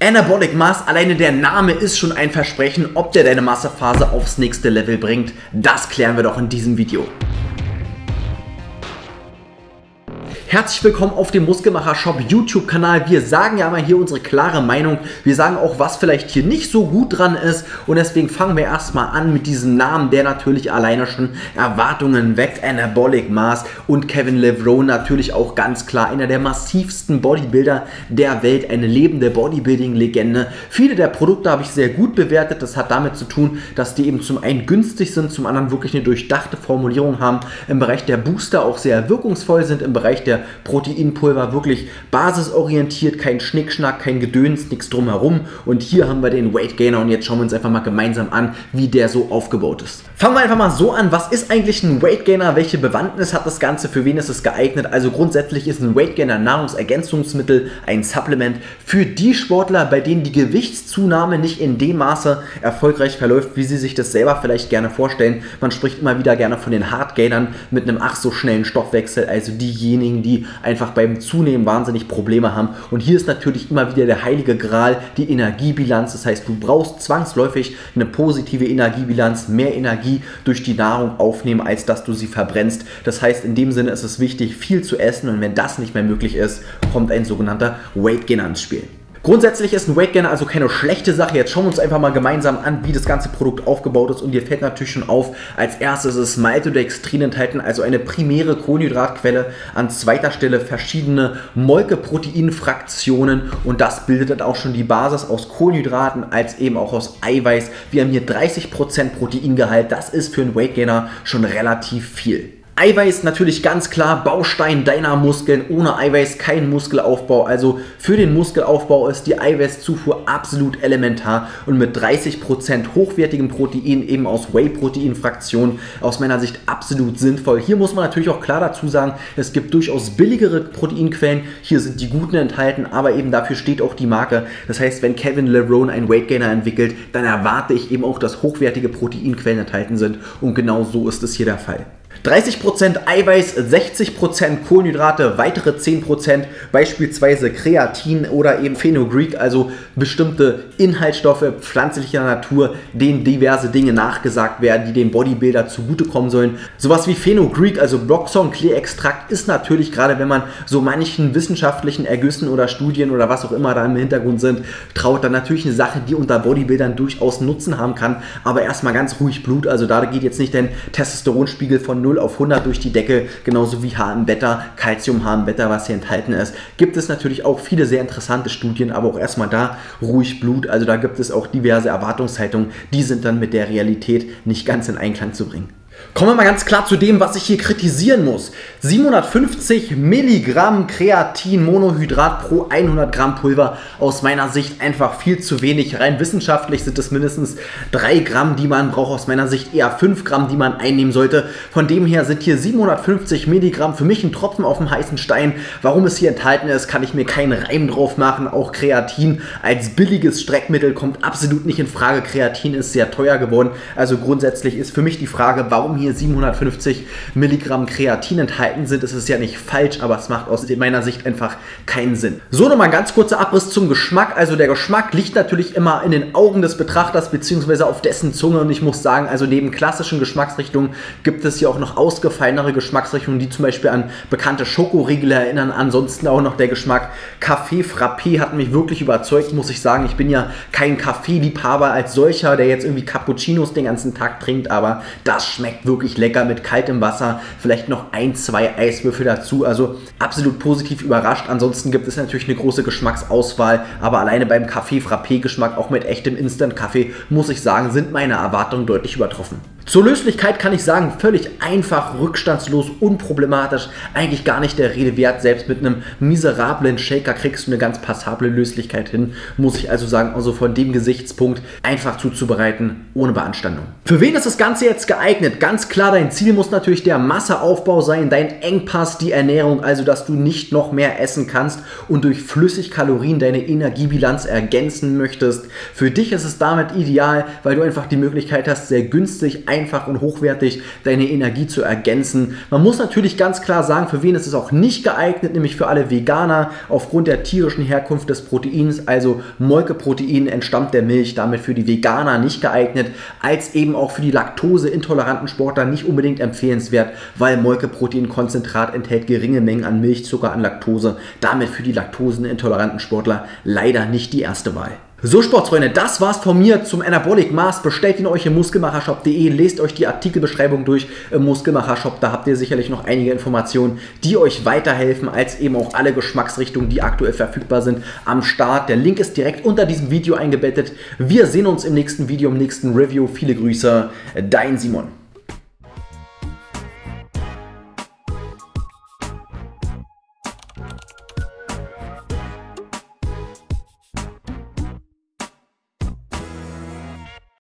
Anabolic Mars, alleine der Name ist schon ein Versprechen. Ob der deine Massephase aufs nächste Level bringt, das klären wir doch in diesem Video. Herzlich willkommen auf dem Muskelmacher Shop YouTube Kanal. Wir sagen ja mal hier unsere klare Meinung. Wir sagen auch, was vielleicht hier nicht so gut dran ist. Und deswegen fangen wir erstmal an mit diesem Namen, der natürlich alleine schon Erwartungen weckt. Anabolic Mars und Kevin Levrone natürlich auch ganz klar einer der massivsten Bodybuilder der Welt. Eine lebende Bodybuilding-Legende. Viele der Produkte habe ich sehr gut bewertet. Das hat damit zu tun, dass die eben zum einen günstig sind, zum anderen wirklich eine durchdachte Formulierung haben. Im Bereich der Booster auch sehr wirkungsvoll sind. Im Bereich der Proteinpulver wirklich basisorientiert, kein Schnickschnack, kein Gedöns, nichts drumherum. Und hier haben wir den Weight Gainer und jetzt schauen wir uns einfach mal gemeinsam an, wie der so aufgebaut ist. Fangen wir einfach mal so an, was ist eigentlich ein Weight Gainer, welche Bewandtnis hat das Ganze, für wen ist es geeignet? Also grundsätzlich ist ein Weight Gainer Nahrungsergänzungsmittel, ein Supplement für die Sportler, bei denen die Gewichtszunahme nicht in dem Maße erfolgreich verläuft, wie sie sich das selber vielleicht gerne vorstellen. Man spricht immer wieder gerne von den Hard Gainern mit einem ach so schnellen Stoffwechsel, also diejenigen, die einfach beim Zunehmen wahnsinnig Probleme haben. Und hier ist natürlich immer wieder der heilige Gral, die Energiebilanz. Das heißt, du brauchst zwangsläufig eine positive Energiebilanz, mehr Energie durch die Nahrung aufnehmen, als dass du sie verbrennst. Das heißt, in dem Sinne ist es wichtig, viel zu essen, und wenn das nicht mehr möglich ist, kommt ein sogenannter Weight Gainer ins Spiel. Grundsätzlich ist ein Weight Gainer also keine schlechte Sache. Jetzt schauen wir uns einfach mal gemeinsam an, wie das ganze Produkt aufgebaut ist. Und dir fällt natürlich schon auf, als erstes ist Maltodextrin enthalten, also eine primäre Kohlenhydratquelle. An zweiter Stelle verschiedene Molkeproteinfraktionen. Und das bildet dann auch schon die Basis aus Kohlenhydraten als eben auch aus Eiweiß. Wir haben hier 30% Proteingehalt. Das ist für einen Weight Gainer schon relativ viel. Eiweiß natürlich ganz klar Baustein deiner Muskeln. Ohne Eiweiß kein Muskelaufbau. Also für den Muskelaufbau ist die Eiweißzufuhr absolut elementar. Und mit 30% hochwertigem Protein, eben aus Whey-Protein-Fraktionen, aus meiner Sicht absolut sinnvoll. Hier muss man natürlich auch klar dazu sagen, es gibt durchaus billigere Proteinquellen. Hier sind die guten enthalten, aber eben dafür steht auch die Marke. Das heißt, wenn Kevin Levrone einen Weight Gainer entwickelt, dann erwarte ich eben auch, dass hochwertige Proteinquellen enthalten sind. Und genau so ist es hier der Fall. 30% Eiweiß, 60% Kohlenhydrate, weitere 10% beispielsweise Kreatin oder eben Fenugreek, also bestimmte Inhaltsstoffe pflanzlicher Natur, denen diverse Dinge nachgesagt werden, die dem Bodybuilder zugutekommen sollen. Sowas wie Fenugreek, also Bloxon-Klee-Extrakt, ist natürlich, gerade wenn man so manchen wissenschaftlichen Ergüssen oder Studien oder was auch immer da im Hintergrund sind, traut, dann natürlich eine Sache, die unter Bodybuildern durchaus Nutzen haben kann, aber erstmal ganz ruhig Blut, also da geht jetzt nicht dein Testosteronspiegel von 0 auf 100 durch die Decke, genauso wie HM-Beta, Calcium-HM-Beta, was hier enthalten ist. Gibt es natürlich auch viele sehr interessante Studien, aber auch erstmal da ruhig Blut, also da gibt es auch diverse Erwartungshaltungen, die sind dann mit der Realität nicht ganz in Einklang zu bringen. Kommen wir mal ganz klar zu dem, was ich hier kritisieren muss. 750 Milligramm Kreatinmonohydrat pro 100 Gramm Pulver. Aus meiner Sicht einfach viel zu wenig. Rein wissenschaftlich sind es mindestens 3 Gramm, die man braucht. Aus meiner Sicht eher 5 Gramm, die man einnehmen sollte. Von dem her sind hier 750 Milligramm für mich ein Tropfen auf dem heißen Stein. Warum es hier enthalten ist, kann ich mir keinen Reim drauf machen. Auch Kreatin als billiges Streckmittel kommt absolut nicht in Frage. Kreatin ist sehr teuer geworden. Also grundsätzlich ist für mich die Frage, warum hier 750 Milligramm Kreatin enthalten sind. Es ist ja nicht falsch, aber es macht aus meiner Sicht einfach keinen Sinn. So, nochmal ein ganz kurzer Abriss zum Geschmack. Also der Geschmack liegt natürlich immer in den Augen des Betrachters beziehungsweise auf dessen Zunge, und ich muss sagen, also neben klassischen Geschmacksrichtungen gibt es hier auch noch ausgefallenere Geschmacksrichtungen, die zum Beispiel an bekannte Schokoriegel erinnern. Ansonsten auch noch der Geschmack Kaffee Frappé hat mich wirklich überzeugt, muss ich sagen. Ich bin ja kein Kaffeeliebhaber als solcher, der jetzt irgendwie Cappuccinos den ganzen Tag trinkt, aber das schmeckt wirklich lecker mit kaltem Wasser, vielleicht noch 1, 2 Eiswürfel dazu, also absolut positiv überrascht. Ansonsten gibt es natürlich eine große Geschmacksauswahl, aber alleine beim Kaffee Frappé Geschmack, auch mit echtem Instant-Kaffee, muss ich sagen, sind meine Erwartungen deutlich übertroffen. Zur Löslichkeit kann ich sagen, völlig einfach, rückstandslos, unproblematisch, eigentlich gar nicht der Rede wert. Selbst mit einem miserablen Shaker kriegst du eine ganz passable Löslichkeit hin, muss ich also sagen, also von dem Gesichtspunkt einfach zuzubereiten, ohne Beanstandung. Für wen ist das Ganze jetzt geeignet? ganz klar, dein Ziel muss natürlich der Masseaufbau sein, dein Engpass, die Ernährung, also dass du nicht noch mehr essen kannst und durch Flüssigkalorien deine Energiebilanz ergänzen möchtest. Für dich ist es damit ideal, weil du einfach die Möglichkeit hast, sehr günstig, einfach und hochwertig deine Energie zu ergänzen. Man muss natürlich ganz klar sagen, für wen ist es auch nicht geeignet, nämlich für alle Veganer aufgrund der tierischen Herkunft des Proteins, also Molkeprotein entstammt der Milch, damit für die Veganer nicht geeignet, als eben auch für die laktoseintoleranten Sportler nicht unbedingt empfehlenswert, weil Molkeproteinkonzentrat enthält geringe Mengen an Milchzucker, an Laktose, damit für die laktoseintoleranten Sportler leider nicht die erste Wahl. So Sportsfreunde, das war's von mir zum Anabolic Mars. Bestellt ihn euch im muskelmachershop.de, lest euch die Artikelbeschreibung durch im Muskelmachershop, da habt ihr sicherlich noch einige Informationen, die euch weiterhelfen, als eben auch alle Geschmacksrichtungen, die aktuell verfügbar sind, am Start. Der Link ist direkt unter diesem Video eingebettet. Wir sehen uns im nächsten Video, im nächsten Review. Viele Grüße, dein Simon.